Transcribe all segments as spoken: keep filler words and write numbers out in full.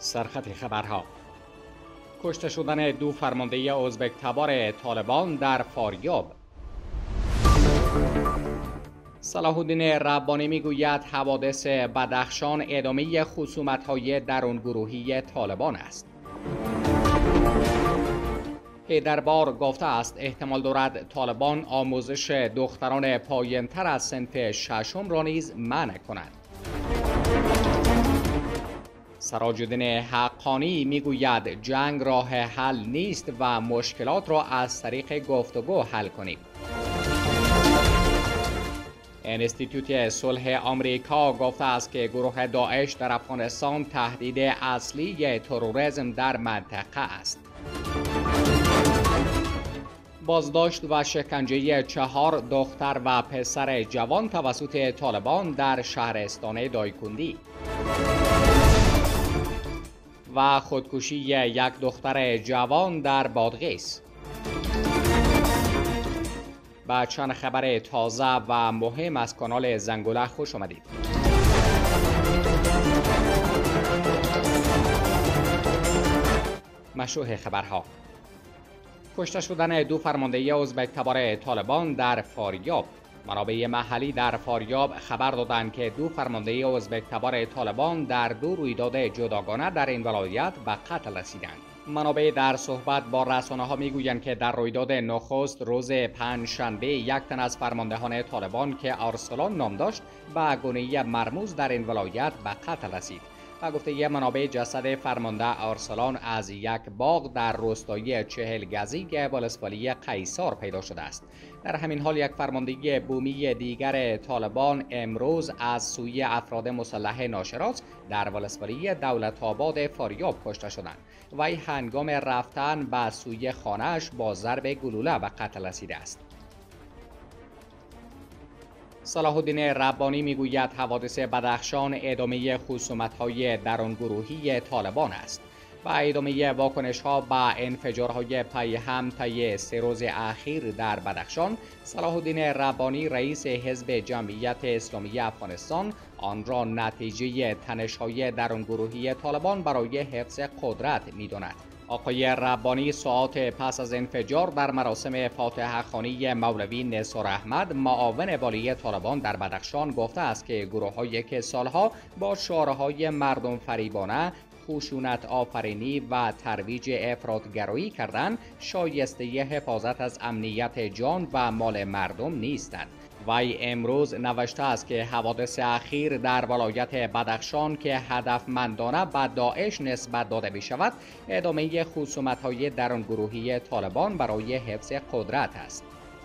سرخط خبرها: کشته شدن دو فرمانده ازبک تبار طالبان در فاریاب. صلاح الدین ربانی میگوید حوادث بدخشان ادامه خصومت‌های درونگروهی طالبان است. حیدربار گفته است احتمال دارد طالبان آموزش دختران پایین‌تر از صنف ششم را نیز منع کنند. سراج الدین حقانی میگوید جنگ راه حل نیست و مشکلات را از طریق گفتگو حل کنیم. انستیتوت صلح آمریکا گفته است که گروه داعش در افغانستان تهدید اصلی تروریسم در منطقه است. بازداشت و شکنجه چهار دختر و پسر جوان توسط طالبان در شهرستان دایکندی و خودکشی یک دختر جوان در بادغیس. با چند خبر تازه و مهم از کانال زنگوله خوش آمدید. مشروع خبرها: کشته شدن دو فرمانده ازبک تبار طالبان در فاریاب. منابع محلی در فاریاب خبر دادند که دو فرمانده ازبک تبار طالبان در دو رویداد جداگانه در این ولایت به قتل رسیدند. منابع در صحبت با رسانه‌ها میگویند که در رویداد نخست روز پنجشنبه یک تن از فرماندهان طالبان که ارسلان نام داشت به گونه مرموز در این ولایت به قتل رسید. و گفته یه منابع جسد فرمانده ارسلان از یک باغ در روستایی چهل گزی ولسوالی قیصار پیدا شده است. در همین حال یک فرمانده بومی دیگر طالبان امروز از سوی افراد مسلح ناشراز در ولسوالی دولت آباد فاریاب کشته شدند. وی هنگام رفتن به سوی خانه‌اش با ضرب گلوله به قتل رسیده است. صلاح الدین ربانی میگوید حوادث بدخشان ادامه خصومت‌های درونگروهی طالبان است و ادامه واکنش‌ها به انفجارهای پی هم طی سه روز اخیر در بدخشان. صلاح الدین ربانی رئیس حزب جمعیت اسلامی افغانستان آن را نتیجه تنش‌های درونگروهی طالبان برای حفظ قدرت می‌داند. آقای ربانی ساعات پس از انفجار در مراسم فاتحه خوانی مولوی نثار احمد معاون والی طالبان در بدخشان گفته است که گروه‌هایی که سالها با شعارهای مردم فریبانه، خشونت آفرینی و ترویج افراط‌گرایی کردند شایسته حفاظت از امنیت جان و مال مردم نیستند. وی امروز نوشته است که حوادث اخیر در ولایت بدخشان که هدفمندانه به داعش نسبت داده می شود ادامه خصومت‌های درونگروهی طالبان برای حفظ قدرت است.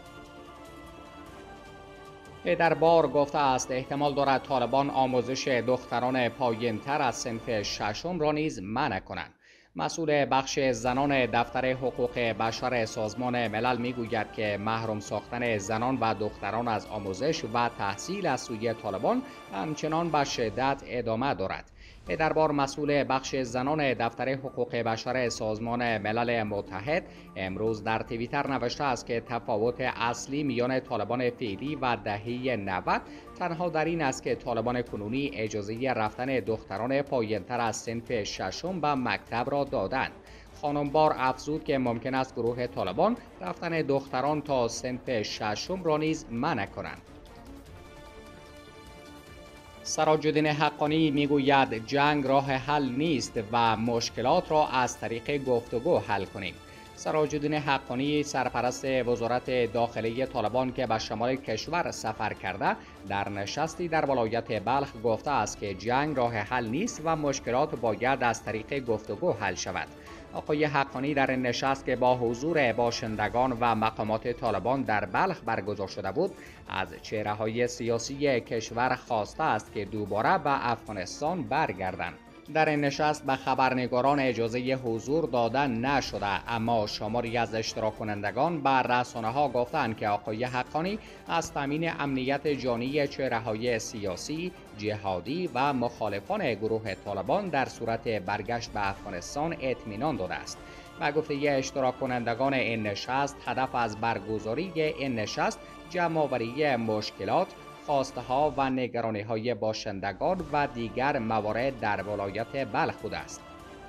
حیدربار گفته است احتمال دارد طالبان آموزش دختران پایین‌تر از صنف ششم را نیز منع کنند. مسئول بخش زنان دفتر حقوق بشر سازمان ملل میگوید که محروم ساختن زنان و دختران از آموزش و تحصیل از سوی طالبان همچنان به شدت ادامه دارد. حیدربار مسئول بخش زنان دفتر حقوق بشر سازمان ملل متحد امروز در توییتر نوشته است که تفاوت اصلی میان طالبان فعلی و دهه نود تنها در این است که طالبان کنونی اجازه رفتن دختران پایین‌تر از صنف ششم به مکتب را دادند. خانمبار افزود که ممکن است گروه طالبان رفتن دختران تا صنف ششم را نیز منع کنند. سراج الدین حقانی میگوید جنگ راه حل نیست و مشکلات را از طریق گفتگو حل کنیم. سراج الدین حقانی سرپرست وزارت داخلی طالبان که به شمال کشور سفر کرده در نشستی در ولایت بلخ گفته است که جنگ راه حل نیست و مشکلات باید از طریق گفتگو حل شود. آقای حقانی در این نشست که با حضور باشندگان و مقامات طالبان در بلخ برگزار شده بود از چهره‌های سیاسی کشور خواسته است که دوباره به افغانستان برگردند. در این نشست به خبرنگاران اجازه حضور داده نشده، اما شماری از اشتراک کنندگان به رسانه‌ها گفتند که آقای حقانی از تامین امنیت جانی چهره‌های سیاسی، جهادی و مخالفان گروه طالبان در صورت برگشت به افغانستان اطمینان داده است. و گفته اشتراک کنندگان این نشست هدف از برگزاری این نشست جمع‌آوری مشکلات، خواسته ها و نگرانی های باشندگان و دیگر موارد در ولایت بلخ بوده است.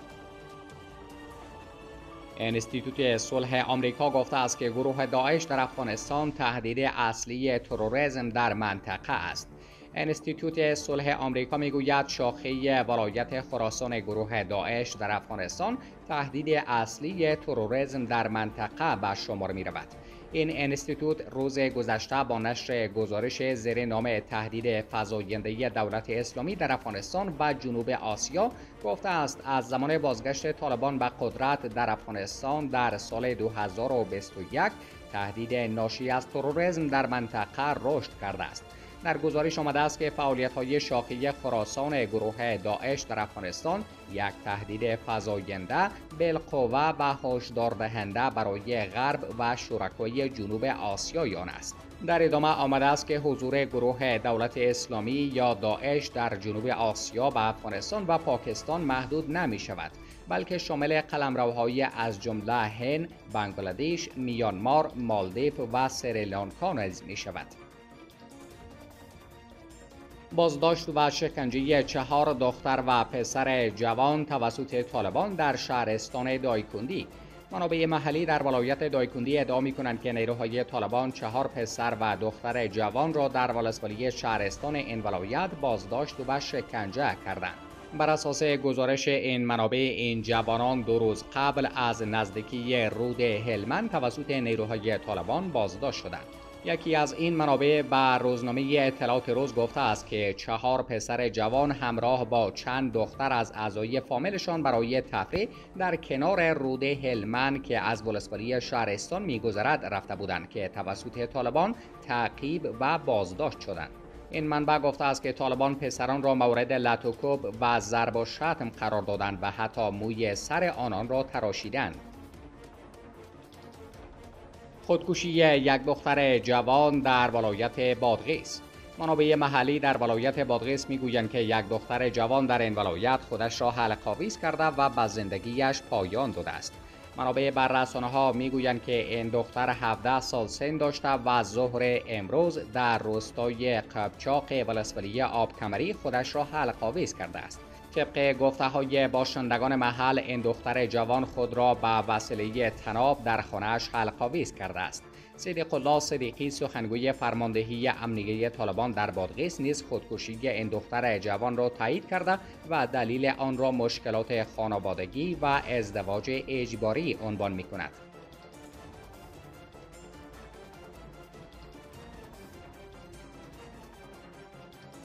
انستیتوت صلح آمریکا گفته است که گروه داعش در افغانستان تهدید اصلی تروریسم در منطقه است. انستیتوت صلح آمریکا میگوید شاخه ولایت خراسان گروه داعش در افغانستان تهدید اصلی تروریسم در منطقه به شمار می رود. این انستیتوت روز گذشته با نشر گزارش زیر نام تهدید فزاینده دولت اسلامی در افغانستان و جنوب آسیا گفته است از زمان بازگشت طالبان به قدرت در افغانستان در سال دو هزار و بیست و یک تهدید ناشی از تروریسم در منطقه رشد کرده است. در گزارش آمده است که فعالیت‌های شاخه خراسان گروه داعش در افغانستان یک تهدید فزاینده بالقوه و هشدار دهنده برای غرب و شرکای جنوب آسیای آن است. در ادامه آمده است که حضور گروه دولت اسلامی یا داعش در جنوب آسیا و افغانستان و پاکستان محدود نمی شود، بلکه شامل قلمروهای از جمله هند، بنگلادش، میانمار، مالدیو و سریلانکا نیز می شود. بازداشت و شکنجه چهار دختر و پسر جوان توسط طالبان در شهرستان دایکندی. منابع محلی در ولایت دایکندی ادعا می‌کنند که نیروهای طالبان چهار پسر و دختر جوان را در ولسوالی شهرستان این ولایت بازداشت و شکنجه کردند. بر اساس گزارش این منابع، این جوانان دو روز قبل از نزدیکی رود هلمند توسط نیروهای طالبان بازداشت شدند. یکی از این منابع به روزنامه اطلاعات روز گفته است که چهار پسر جوان همراه با چند دختر از اعضای فامیلشان برای تفریح در کنار رود هلمند که از ولسوالی شهرستان می‌گذرد رفته بودند که توسط طالبان تعقیب و بازداشت شدند. این منبع گفته است که طالبان پسران را مورد لط و کوب و ضرب و شتم قرار دادند و حتی موی سر آنان را تراشیدند. خودکشی یک دختر جوان در ولایت بادغیس. منابع محلی در ولایت بادغیس میگویند که یک دختر جوان در این ولایت خودش را حلق آویز کرده و به زندگیش پایان داده است. منابع بر رسانه‌ها میگویند که این دختر هفده سال سن داشته و ظهر امروز در روستای قبچاق ولسوالی آبکمری خودش را حلق آویز کرده است. طبق گفته‌های باشندگان محل، این دختر جوان خود را به وسیله طناب در خانه‌اش حلق آویز کرده است. صدیق الله صدیقی سخنگوی فرماندهی امنیه طالبان در بادغیس نیز خودکشی این دختر جوان را تایید کرده و دلیل آن را مشکلات خانوادگی و ازدواج اجباری عنوان می‌کند.